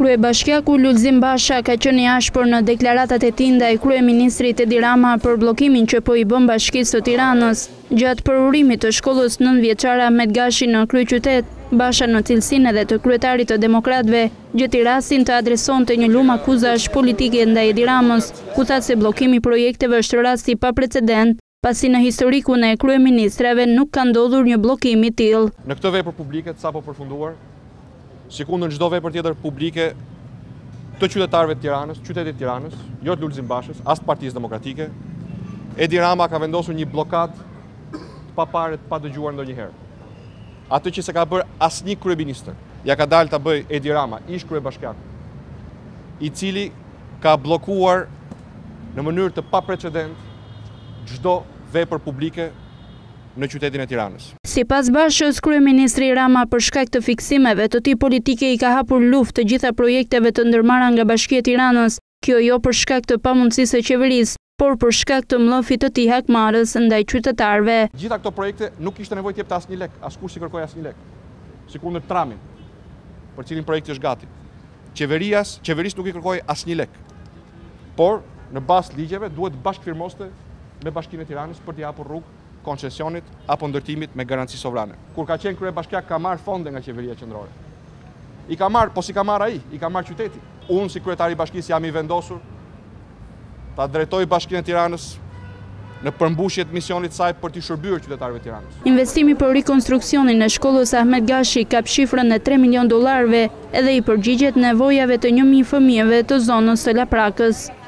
Kryebashkiaku Lulzim Basha ka qenë i ashpër në deklaratat e tij ndaj kryeministrit Edi Rama për bllokimin që po i bën Bashkisë së Tiranës. Gjatë përurimit të shkollës 9-vjeçare Ahmet Gashi në kryeqytet, Basha në cilësinë edhe të kryetarit të Demokratëve gjeti rastin të adresonte një lumë akuzash politike ndaj Edi Ramës, ku tha se bllokimi i projekteve është rasti pa precedent, pasi në historikun e kryeministrave nuk ka ndodhur një bllokim i tillë. Në këtë vepër publike të sapo përfunduar, sikundër çdo vepër tjetër publike të qytetarëve të Tiranës, qytetit Tiranës, jo të Lulzim Bashës, as të Partisë Demokratike, Edi Rama ka vendosur një blokadë të papare të pa dëgjuar ndonjëherë. Atë që se ka bërë asnjë kryeministër, ja ka dalë ta bëj Edi Rama, ish kryebashkiak, i cili ka bllokuar në mënyrë të paprecedent çdo vepër publike në qytetin e Tiranës. Sipas Bashës, kryeministri Rama për shkak të fiksimeve të tij politike i ka hapur luftë të gjitha projekteve të ndërmarra nga Bashkia e Tiranës, kjo jo për shkak të pamundësisë së qeverisë, por për shkak të mllëfit të tij hakmarrës ndaj qytetarëve. Gjitha këto projekte nuk kishte nevojë të jepte asnjë lek, askush si kërkoi asnjë lek. Sikundër tramin, për cilin projekti është gati. Qeverisë nuk i kërkoi asnjë lek. Por në bazë ligjeve duhet bashkëfirmoste me Bashkinë e Tiranës për t'i hapur rrugë koncesionit apo ndërtimit me garanci sovrane. Kur ka qenë kryebashkiak ka marrë fonde nga qeveria qendrore. I ka marrë, po si ka marrë ai, i ka marrë qyteti. Unë si kryetari i bashkisë jam i vendosur ta drejtoj Bashkinë e Tiranës në përmbushje të misionit të saj për t'i shërbyer qytetarëve të Tiranës. Investimi për rikonstruksionin e shkollës Ahmet Gashi kap shifrën e $3 milion edhe i përgjigjet nevojave të 1000 fëmijëve të zonës së Laprakës.